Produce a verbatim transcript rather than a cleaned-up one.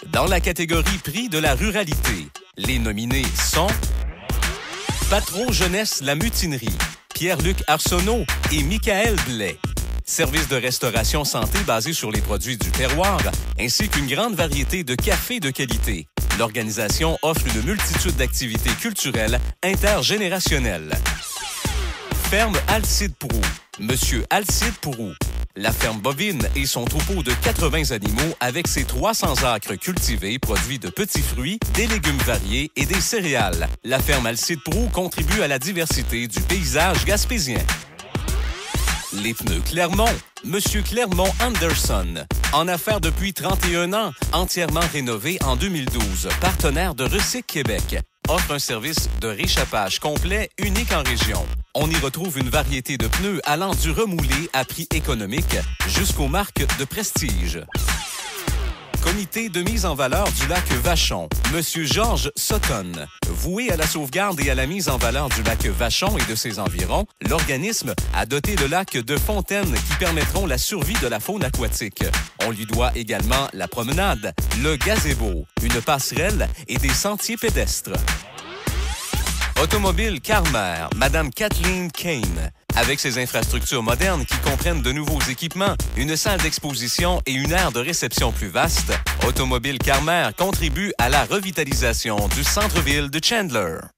Dans la catégorie prix de la ruralité, les nominés sont Patro Jeunesse La Mutinerie, Pierre-Luc Arsenault et Michael Blais. Service de restauration santé basé sur les produits du terroir, ainsi qu'une grande variété de cafés de qualité. L'organisation offre une multitude d'activités culturelles intergénérationnelles. Ferme Alcide Proulx, Monsieur Alcide Proulx. La ferme bovine et son troupeau de quatre-vingts animaux avec ses trois cents acres cultivés produits de petits fruits, des légumes variés et des céréales. La ferme Alcide Proulx contribue à la diversité du paysage gaspésien. Les pneus Clermont, Monsieur Clermont Anderson. En affaires depuis trente et un ans, entièrement rénové en deux mille douze, partenaire de Recyc Québec. Offre un service de réchappage complet unique en région. On y retrouve une variété de pneus allant du remoulé à prix économique jusqu'aux marques de prestige. Comité de mise en valeur du lac Vachon, Monsieur Georges Sutton. Voué à la sauvegarde et à la mise en valeur du lac Vachon et de ses environs, l'organisme a doté le lac de fontaines qui permettront la survie de la faune aquatique. On lui doit également la promenade, le gazebo, une passerelle et des sentiers pédestres. Automobile Carmer, Madame Kathleen Kane. Avec ses infrastructures modernes qui comprennent de nouveaux équipements, une salle d'exposition et une aire de réception plus vaste, Automobile Carmer contribue à la revitalisation du centre-ville de Chandler.